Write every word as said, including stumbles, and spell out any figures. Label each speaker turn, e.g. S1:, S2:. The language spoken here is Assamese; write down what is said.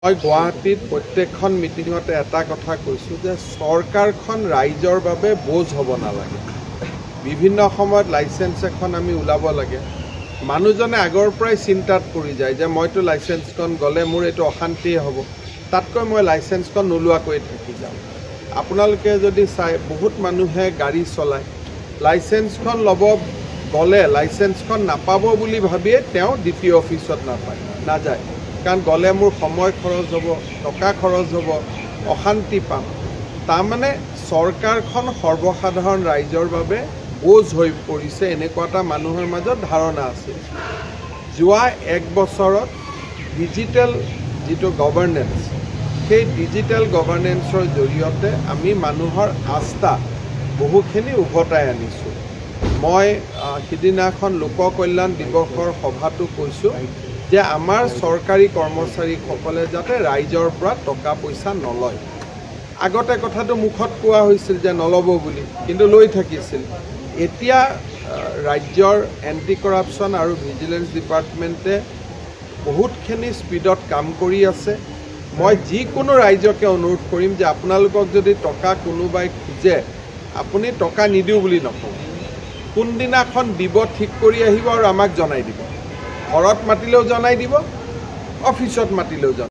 S1: মই গুৱাহাটীত প্ৰত্যেকখন মিটিঙতে এটা কথা কৈছোঁ যে চৰকাৰখন ৰাইজৰ বাবে বোজ হ'ব নালাগে। বিভিন্ন সময়ত লাইসেন্স এখন আমি ওলাব লাগে। মানুহজনে আগৰ পৰাই চিন্তাত পৰি যায় যে মইতো লাইসেন্সখন গ'লে মোৰ এইটো অশান্তিয়ে হ'ব, তাতকৈ মই লাইসেন্সখন নোলোৱাকৈ থাকি যাওঁ। আপোনালোকে যদি চাই বহুত মানুহে গাড়ী চলায়, লাইসেন্সখন ল'ব গ'লে লাইসেন্সখন নাপাব বুলি ভাবিয়ে তেওঁ ডি পি অফিচত নাপায় নাযায়, কাৰণ গ'লে মোৰ সময় খৰচ হ'ব, টকা খৰচ হ'ব, অশান্তি পাম। তাৰমানে চৰকাৰখন সৰ্বসাধাৰণ ৰাইজৰ বাবে বোজ হৈ পৰিছে, এনেকুৱা এটা মানুহৰ মাজত ধাৰণা আছিল। যোৱা এক বছৰত ডিজিটেল যিটো গভৰ্নেন্স, সেই ডিজিটেল গভৰ্নেন্সৰ জৰিয়তে আমি মানুহৰ আস্থা বহুখিনি উভতাই আনিছোঁ। মই সিদিনাখন লোক কল্যাণ দিৱসৰ সভাটো কৈছোঁ যে আমাৰ চৰকাৰী কৰ্মচাৰীসকলে যাতে ৰাইজৰ পৰা টকা পইচা নলয়। আগতে কথাটো মুখত কোৱা হৈছিল যে নল'ব বুলি, কিন্তু লৈ থাকিছিল। এতিয়া ৰাজ্যৰ এণ্টি কৰাপশ্যন আৰু ভিজিলেন্স ডিপাৰ্টমেণ্টে বহুতখিনি স্পীডত কাম কৰি আছে। মই যিকোনো ৰাইজকে অনুৰোধ কৰিম যে আপোনালোকক যদি টকা কোনোবাই খোজে, আপুনি টকা নিদিওঁ বুলি নকওঁ। কোনদিনাখন দিব ঠিক কৰি আহিব আৰু আমাক জনাই দিব। ঘৰত মাতিলেও জনাই দিব, অফিচত মাতিলেও জনাই দিব।